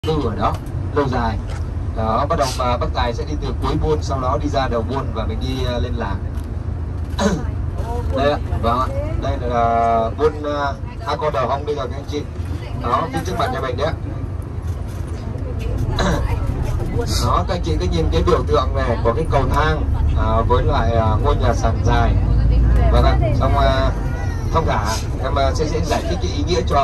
cư ở đó lâu dài. Đó, bắt đầu mà bác Tài sẽ đi từ cuối buôn, sau đó đi ra đầu buôn và mình đi lên làng. Đây ạ, vâng ạ, đây là buôn A Con Đầu Hong bây giờ các anh chị. Đó, phía trước mặt nhà mình đấy ạ. Đó, các anh chị cứ nhìn cái biểu tượng này của cái cầu thang với lại ngôi nhà sàn dài. Vâng ạ, xong thông thả em sẽ giải thích cái ý nghĩa cho.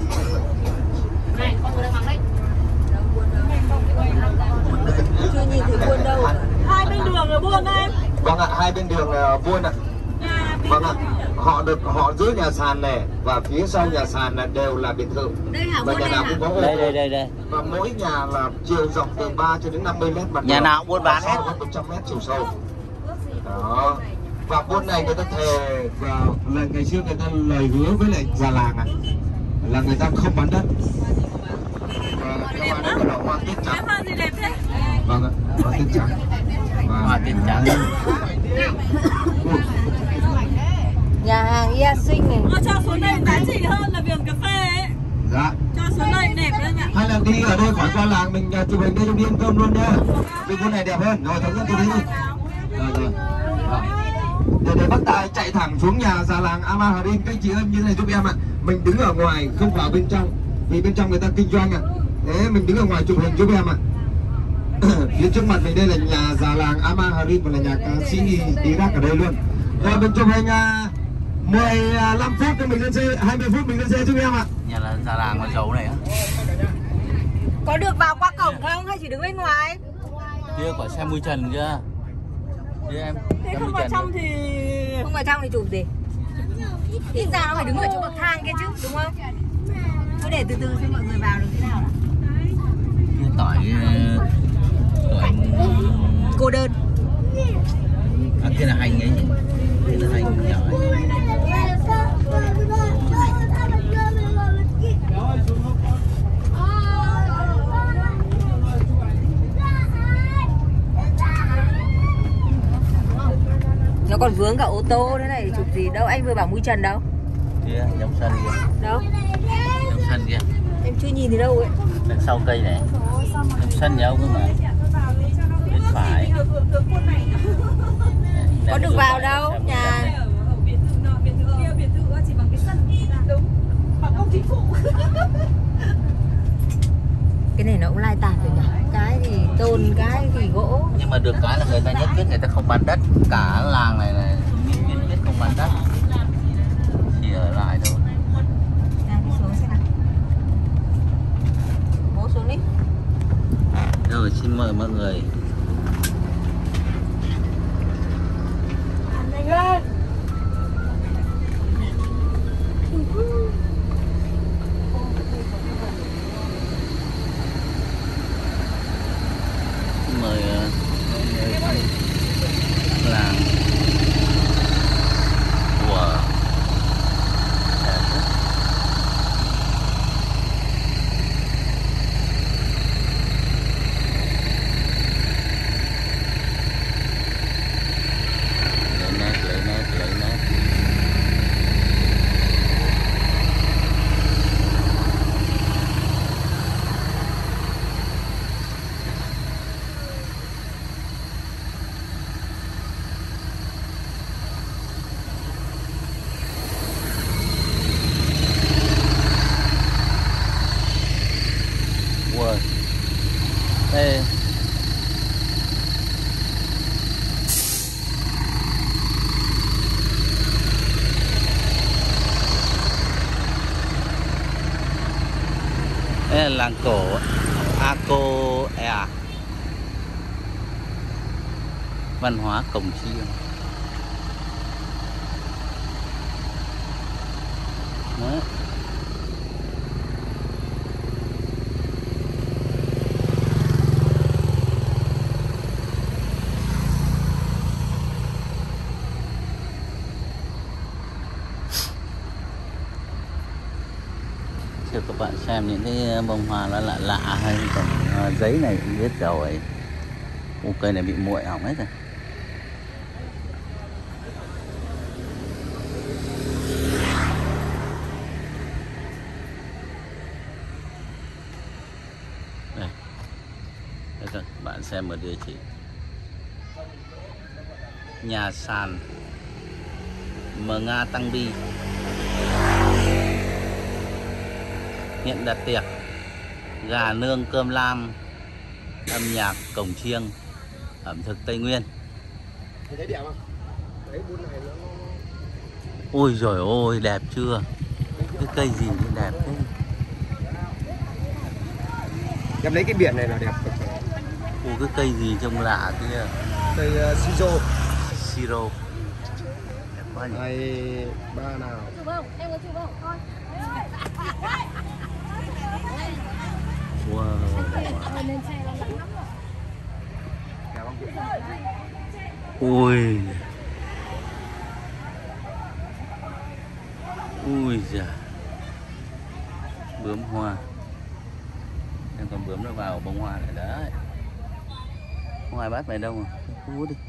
Chưa nhìn thấy buôn đâu. Hai bên đường là buôn em. Vâng ạ, hai bên đường là buôn ạ. Vâng ạ, họ giữa nhà sàn này và phía sau nhà sàn là đều là biệt thự. Và nhà nào cũng có ô. Đây. Và mỗi nhà là chiều rộng từ 3 cho đến 50 mét mặt. Nhà nào cũng buôn bán hết. 100 mét chiều sâu. Đó. Và buôn này người ta thề vào là ngày xưa người ta lời hứa với lại già làng là người ta không bán đất. Các bạn thấy là hoa tiết trắng. Hoa gì đẹp thế? Vâng ạ, hoa tiết trắng. Hoa tiết trắng. Nhà hàng Ia Sinh này. Cho xuống đây giá trị hơn là vườn cà phê ấy. Dạ. Cho xuống đây đẹp đấy ạ. Hay là đi ở đây khỏi qua làng mình chụp hình đây trong đi ăn cơm luôn nhá. Vì buôn này đẹp hơn. Rồi thống nhất tôi đi. Rồi. Để bác Tài chạy thẳng xuống nhà già làng Amaharin. Các chị ơi như thế này giúp em ạ. Mình đứng ở ngoài không vào bên trong. Vì bên trong người ta kinh doanh ạ. Thế mình đứng ở ngoài chụp hình giúp em ạ. Phía trước mặt mình đây là nhà già làng Amaharin và là nhà ca sĩ Iraq ở đây luôn. Rồi mình chụp hình 15 phút cho mình lên xe, 20 phút mình lên xe giúp em ạ. Nhà là già làng con dấu này á. Có được vào qua cổng không hay chỉ đứng bên ngoài? Kia có xe mui trần kia. Kia em. Thế không vào trong thì... Không vào trong thì chụp gì? Ít ra nó phải đứng ở chỗ bậc thang kia chứ, đúng không? Cứ để từ từ xem mọi người vào được thế nào đã. Kia tỏi Cô đơn. Kia là hành ấy. Kia là hành nhỏ ấy. Nó còn vướng cả ô tô thế này chụp gì đâu, anh vừa bảo mũi trần đâu. Kia giống sân kia. Đâu? Giống sân kia. Em chưa nhìn thấy đâu ấy. Đằng sau cây này. Giống sân nhau cơ mà. Bên phải. Có được vào đâu, nhà. Biệt thự kia, biệt thự chỉ bằng cái sân. Đúng. Bằng công chính phủ. Cái này nó cũng lai tạp rồi nhỉ. Cái thì tôn, cái thì gỗ. Nhưng mà được cái là người ta nhất quyết người ta không bán đất. Cả làng này là nhất quyết không bán đất. Chỉ ở lại thôi. Đi xuống xem nào. Bố xuống đi. Rồi xin mời mọi người. Nhanh lên. Mời mọi người thăm làng của lấy nét. Wow. Đây. Đây là làng cổ Ako Ea. Văn hóa cổng chiêng. Đấy. Cho các bạn xem những cái bông hoa nó lạ lạ hay còn giấy này cũng biết rồi. Cây này bị muội hỏng hết rồi. bạn xem một địa chỉ nhà sàn Mga Tăng Bi, hiện đặt tiệc gà nương cơm lam, âm nhạc cổng chiêng, ẩm thực Tây Nguyên. Thấy đẹp không? Đấy buôn này nó Ôi giời ơi, đẹp chưa? Cái cây gì thì đẹp thế? em lấy cái biển này là đẹp. Ôi cái cây gì trông lạ kia. Cây siro. Siro. Đẹp quá nhỉ? 2, 3 nào. Chụp không? Em có chụp không? Con. Wow. Lên xe nó nắng lắm rồi. Đẹp không? Ui. Ui giời. Bướm hoa. Em còn bướm nó vào bông hoa này đấy. Không ai bắt mày đâu mà. Hú đi.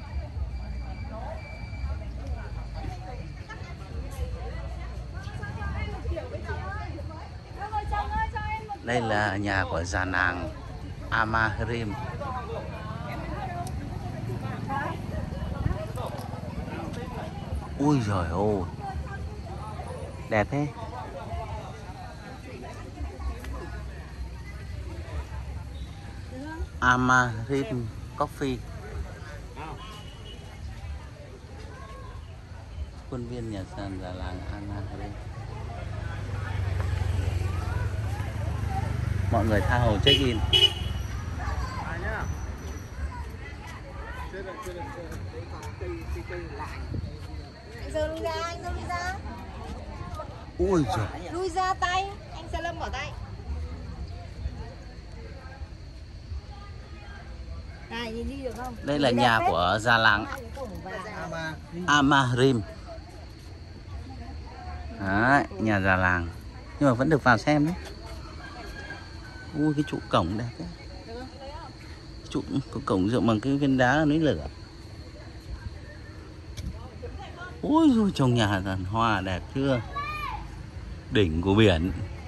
Đây là nhà của già nàng Amarim. Ui giời ơi, đẹp thế. Amarim Coffee. Khuôn viên nhà sàn già làng Amarim. Mọi người tha hồ check in. Anh giờ lui ra, anh giờ lui ra. Ui giời. Lui ra tay, anh Sa Lâm bỏ tay. Này nhìn đi được không? Đây là nhà của già làng Amarim. Đấy, nhà già làng. Nhưng mà vẫn được vào xem đấy. Ui cái trụ cổng đẹp đấy. Trụ cổng dựng bằng cái viên đá núi lửa. Ôi rồi trong nhà dàn hoa đẹp chưa? Đỉnh của biển.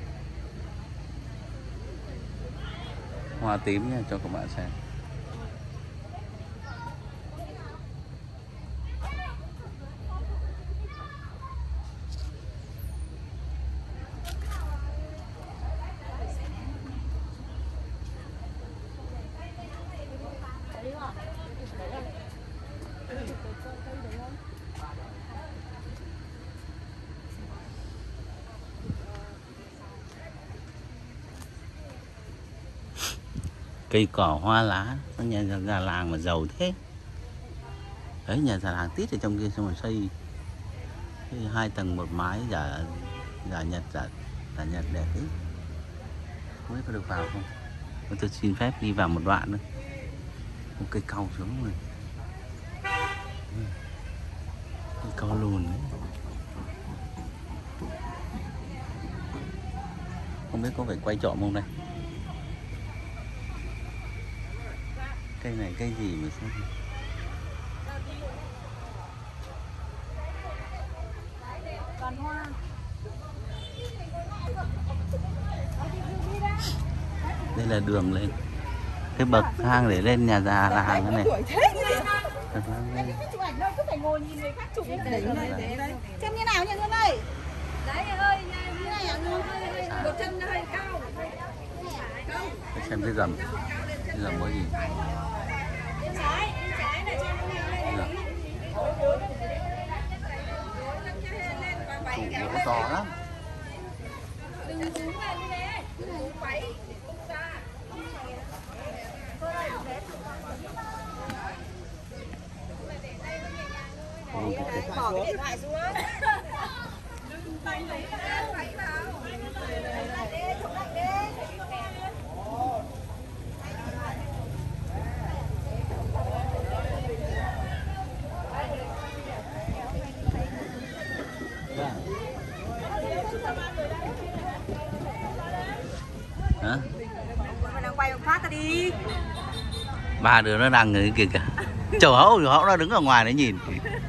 Hoa tím nha, cho các bạn xem. Cây cỏ hoa lá, nhà già làng mà giàu thế. Đấy, nhà già làng tít ở trong kia xong rồi xây 2 tầng 1 mái giả Nhật đẹp đấy. Không biết có được vào không? Tôi xin phép đi vào một đoạn nữa. Một cây cau xuống rồi. Cây cau lùn đấy. Không biết có phải quay trộm không đây? Cây này cây gì mà sao? Còn hoa. Đây là đường lên. Cái bậc thang để lên nhà già làng thế này. Chụp ảnh đâu cứ phải ngồi nhìn người khác chụp. Đấy. Chân như nào nhận ơi? Đấy hơi như này ạ, một chân hơi cao. Để xem cái gầm. Cái gầm có gì? Trái này cho nó lên. Trụ nó to lắm. Đừng xuống lên như thế. Quấy. Bỏ cái điện thoại xuống. Hả? Mày đang quay một phát ta đi. Ba đứa nó đang người kìa kìa. Chầu hậu nó đứng ở ngoài đấy nhìn.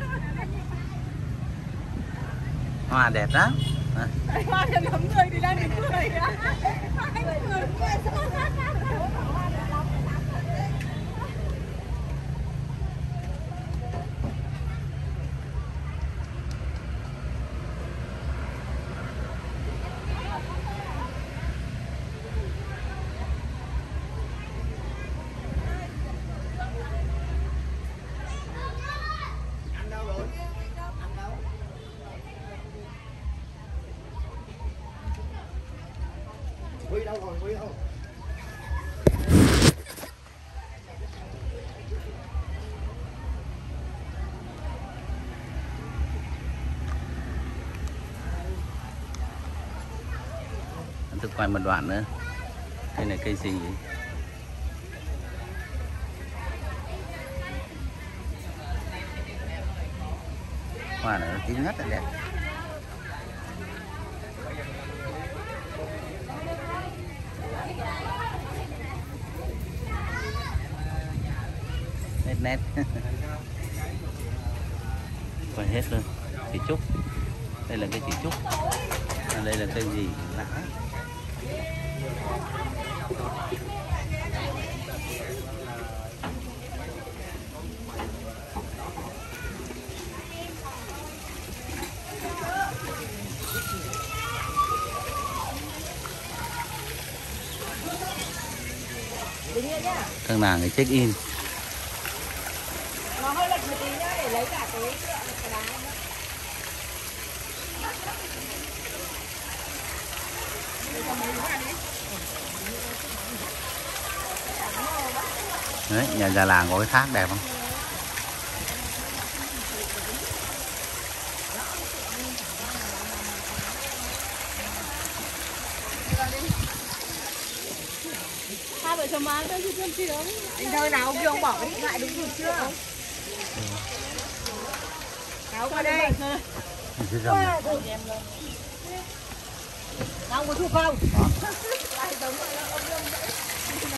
Hoa đẹp lắm. Hoa cho nắm người thì đang đứng cười. Tôi quay một đoạn nữa. Đây là cây gì vậy? Hoa này nó tím rất là đẹp. Nét nét. Quay hết luôn. Chỉ trúc. Đây là cây chỉ trúc. Đây là cây gì? Lá. Thằng nàng thì check in. Nó hơi lệch một tí nhá để lấy cả cái đá. Đấy, nhà già làng có cái thác đẹp không? Hai vợ chồng má tôi chưa cơm chiều. Anh thôi nào ông kia ông bỏ cái điện thoại đúng rồi chưa? Nào qua đây. Nào ông có chụp không?